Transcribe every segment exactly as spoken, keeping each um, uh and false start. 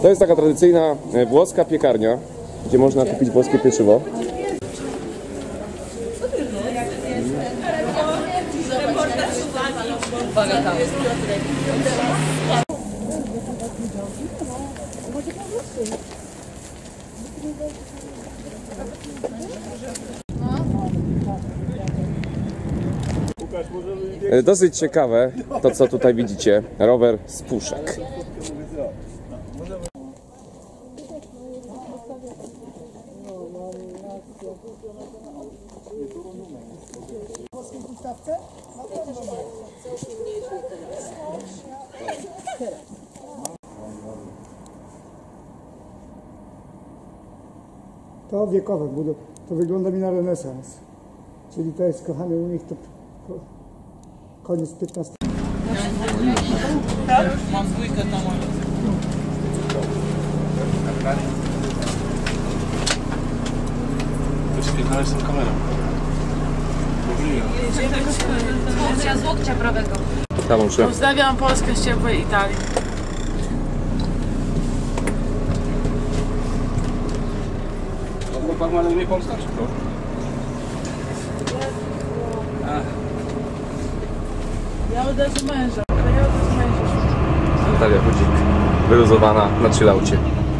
jest taka tradycyjna włoska piekarnia, gdzie można kupić włoskie pieczywo. Dosyć ciekawe to, co tutaj widzicie, rower z puszek. To wiekowe, bo to wygląda mi na renesans. Czyli to jest, kochany, u nich to koniec piętnastego. Tak? Mam dwójkę na moją. Wyświetlałeś tą kamerą. Porcja z łokcia prawego. Pozdrawiam Polskę z ciepłej Italii. Chłopak ma na imię Polska, czy to? Ja uderzę męża. Ja uderzę męża. Natalia Chudzik, wyluzowana na chillaucie.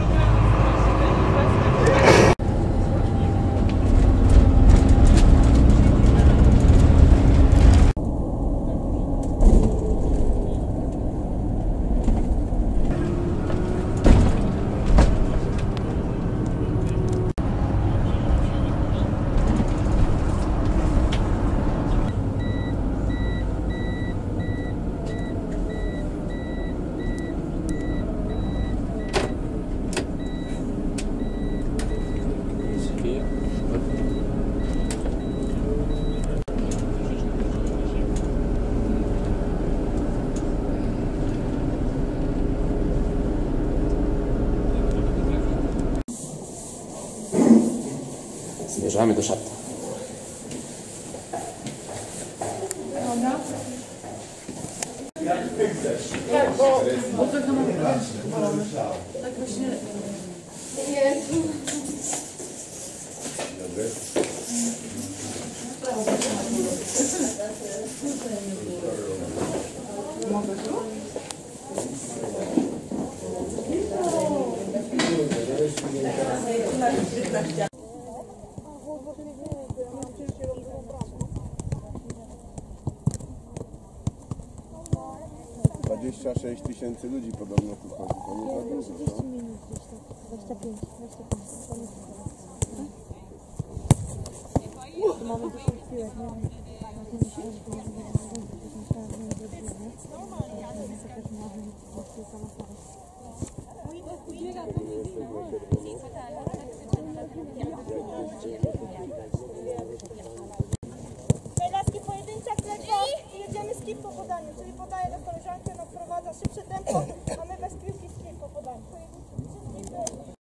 Zmierzamy do szatni. Tak, bo, bo tak na moment. Tak właśnie. Jezu. Mogę tu? dwadzieścia sześć tysięcy ludzi podobno tu chodzi. To nie za dużo, trzydzieści minut gdzieś tak. dwadzieścia pięć, dwadzieścia pięć. Tu mamy dziesięć piłek, nie?